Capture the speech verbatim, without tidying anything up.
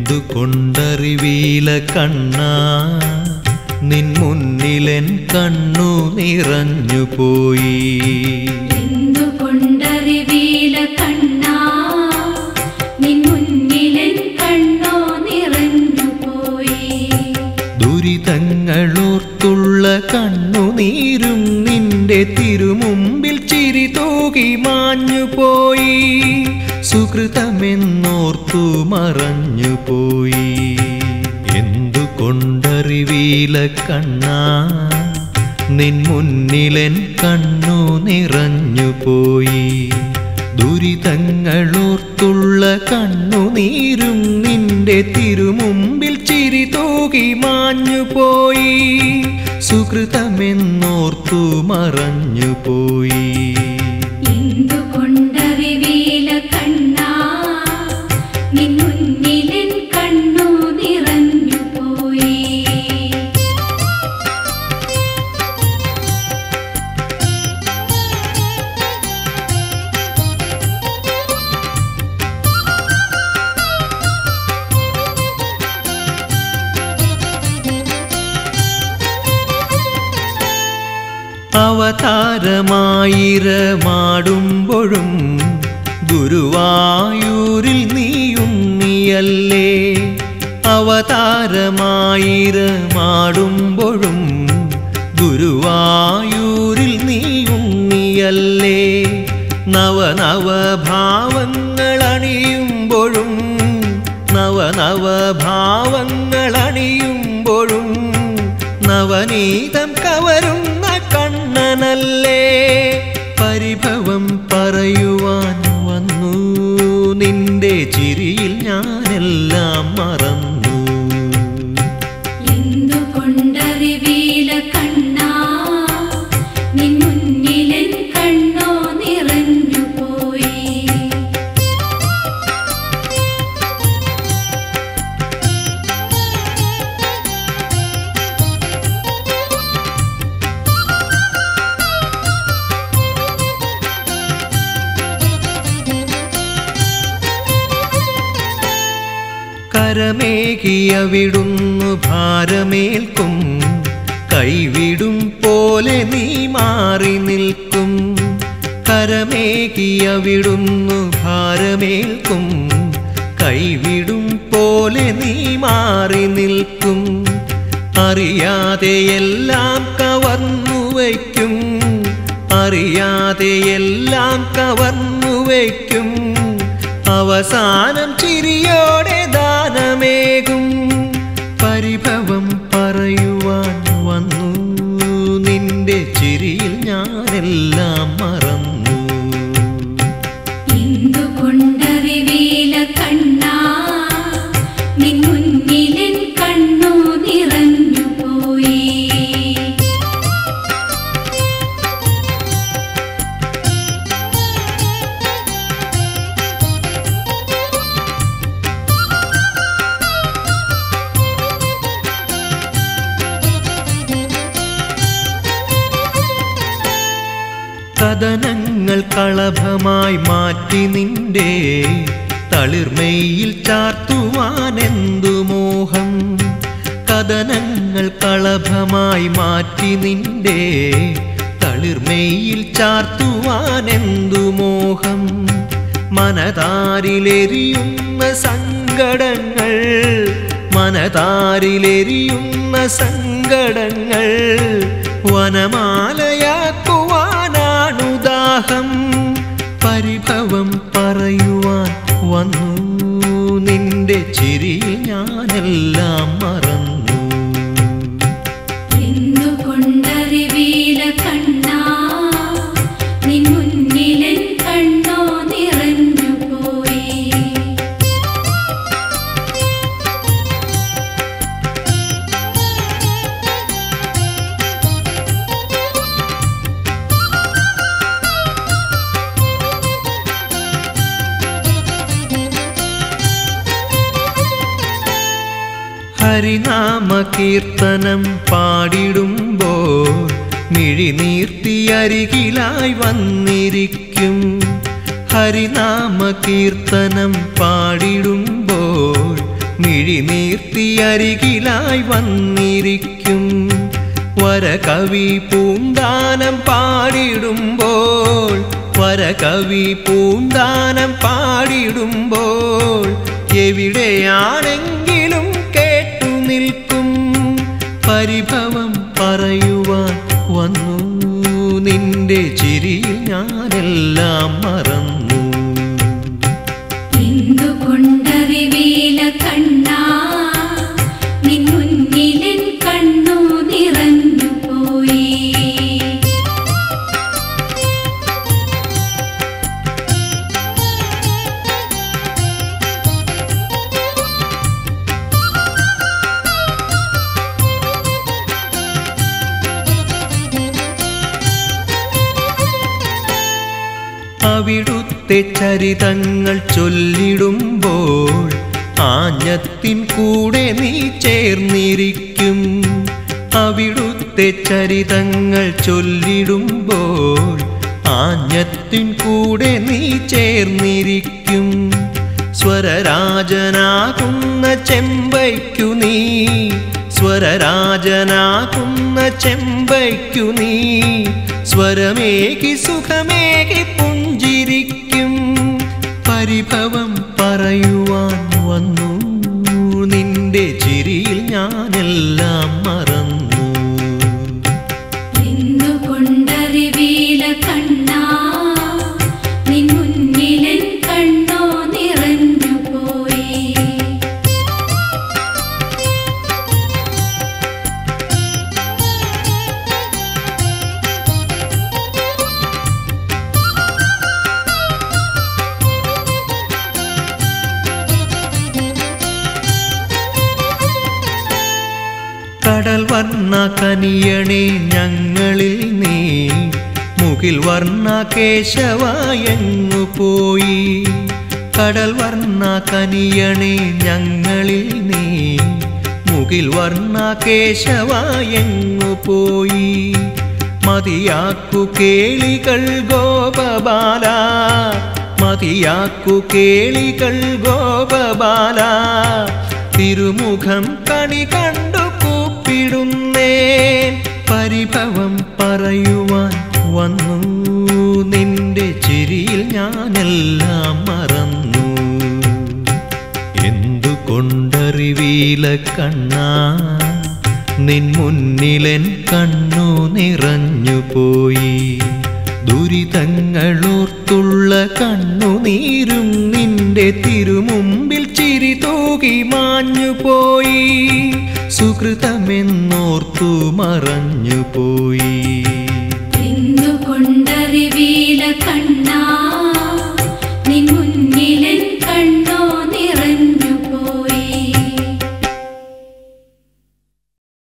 എന്തുകൊണ്ടറിവീല കണ്ണാ നിൻ മുന്നിലെൻ കണ്ണു നിറഞ്ഞുപോയി. എന്തുകൊണ്ടറിവീല കണ്ണാ നിൻ മുന്നിലെൻ കണ്ണു നിറഞ്ഞുപോയി. ദുരിതങ്ങളോർത്തുള്ള കണ്ണുനീരും നിന്റെ തിരുമുമ്പിൽ ചിരി തൂകി മാഞ്ഞുപോയി. സുകൃതമെന്നോർത്തു മറഞ്ഞുപോയി. എന്തുകൊണ്ടറിവീല കണ്ണാ നിൻ മുന്നിലെൻ കണ്ണു നിറഞ്ഞുപോയി. ദുരിതങ്ങളോർത്തുള്ള കണ്ണുനീരും നിന്റെ തിരുമുമ്പിൽ ചിരി തൂകി മാഞ്ഞുപോയി. സുകൃതമെന്നോർത്തു മറഞ്ഞുപോയി. എന്തുകൊണ്ടറിവീല കണ്ണാ നിൻ മുന്നിലെൻ കണ്ണു നിറഞ്ഞുപോയി. അവതാരമായിരമാടുമ്പോഴും ഗുരുവായൂരിൽ നീയുണ്ണിയല്ലേ. അവതാരമായിരമാടുമ്പോഴും ഗുരുവായൂരിൽ നീയുണ്ണിയല്ലേ. നവനവഭാവങ്ങളണിയുമ്പോഴും നവനവഭാവങ്ങളണിയുമ്പോഴും നവനീതം കവരുന്ന കണ്ണനല്ലേ. പരിഭവം പറയുവാൻ വന്നു നിന്റെ ചിരിയിൽ ഞാനെല്ലാം മറന്നു. എന്തുകൊണ്ടറിവീല കണ്ണാ നിൻ മുന്നിലെൻ കണ്ണു നിറഞ്ഞുപോയി. കരമേകിയവിടുന്നു ഭാരമേൽക്കും കൈവിടും പോലെ നീ മാറി നിൽക്കും. കരമേകിയവിടുന്നു ഭാരമേൽക്കും കൈവിടും പോലെ നീ മാറി നിൽക്കും. അറിയാതെയെല്ലാം കവർന്നു വയ്ക്കും അറിയാതെയെല്ലാം കവർന്നു വയ്ക്കും. അവസാനം ചിരിയോടെ ദാനമേകും. പരിഭവം പറയുവാൻ വന്നു നിന്റെ ചിരിയിൽ ഞാനെല്ലാം മറന്നു. എന്തുകൊണ്ടറിവീല കണ്ണാ നിൻ മുന്നിലെൻ കണ്ണു നിറഞ്ഞുപോയി. കഥനങ്ങൾ കളഭമായി മാറ്റി നിന്റെ തളിർമയിൽ ചാർത്തുവാനെന്തു മോഹം. കഥനങ്ങൾ കളഭമായി മാറ്റി നിന്റെ തളിർമയിൽ ചാർത്തുവാനെന്തു മോഹം. മനതാരിലെരിയുന്ന സങ്കടങ്ങൾ മനതാരിലെരിയുന്ന സങ്കടങ്ങൾ വനമാലയാക്കുവാനാണു ദാഹം. പരിഭവം പറയുവാൻ വന്നു നിന്റെ ചിരിയിൽ ഞാനെല്ലാം മറന്നു. എന്തുകൊണ്ടറിവീല കണ്ണാ നിൻ മുന്നിലെൻ കണ്ണു നിറഞ്ഞുപോയി. ഹരിനാമ കീർത്തനം പാടിടുമ്പോൾ മിഴിനീർത്തിയരികിലായി വന്നിരിക്കും. ഹരിനാമ കീർത്തനം പാടിടുമ്പോൾ മിഴി മിഴിനീർത്തി അരികിലായി വന്നിരിക്കും. വരകവി പൂന്താനം പാടിടുമ്പോൾ വരകവി പൂന്താനം പാടിടുമ്പോൾ എവിടെയാണെങ്കിലും കേട്ടു നിൽക്കും. പരിഭവം പറയുവാൻ വന്നു നിന്റെ ചിരിയിൽ ഞാനെല്ലാം മറന്നു. എന്തുകൊണ്ടറിവീല കണ്ണാ നിൻ മുന്നിലെൻ കണ്ണു നിറഞ്ഞു പോയി. അവിടുത്തെ ചരിതങ്ങൾ ചൊല്ലിടുമ്പോൾ ആഞ്ഞത്തിൻ കൂടെ നീ ചേർന്നിരിക്കും. അവിടുത്തെ ചരിതങ്ങൾ ചൊല്ലിടുമ്പോൾ ആഞ്ഞത്തിൻ കൂടെ നീ ചേർന്നിരിക്കും. സ്വരരാജനാകുന്ന ചെമ്പയ്ക്കു നീ സ്വരരാജനാകുന്ന ചെമ്പയ്ക്കു നീ സ്വരമേകി സുഖമേകി പുഞ്ചിരിക്കും. പരിഭവം പറയുവാൻ വന്നു നിന്റെ ചിരിയിൽ ഞാനെല്ലാം മറന്നു. എന്തുകൊണ്ടറിവീല കണ്ണാ നിൻ മുന്നിലെൻ കണ്ണോ നിറഞ്ഞു പോയി. കടൽ വർണ്ണ കനിയണേ ഞങ്ങളിൽ നീ മുകിൽ വർണ്ണ കേശവായങ്ങു പോയി. കടൽ വർണ്ണ കനിയണേ ഞങ്ങളിൽ നീ മുകിൽ വർണ്ണ കേശവായങ്ങു പോയി. മതിയാക്കു കേളികൾ ഗോപബാല മതിയാക്കു കേളികൾ ഗോപബാല തിരുമുഖം കണി കണ്ടു കൂപ്പിടുന്നേ. പരിഭവം പറയുവാൻ വന്നു നിന്റെ ചിരിയിൽ ഞാനെല്ലാം മറന്നു. എന്തുകൊണ്ടറിവീല കണ്ണാ നിൻ മുന്നിലെൻ കണ്ണു നിറഞ്ഞു പോയി. ദുരിതങ്ങളോർത്തുള്ള കണ്ണുനീരും നിന്റെ തിരുമുമ്പിൽ ചിരി തൂകി മാഞ്ഞുപോയി. സുകൃതമെന്നോർത്തു മറഞ്ഞുപോയി. എന്തുകൊണ്ടറിവീല കണ്ണാ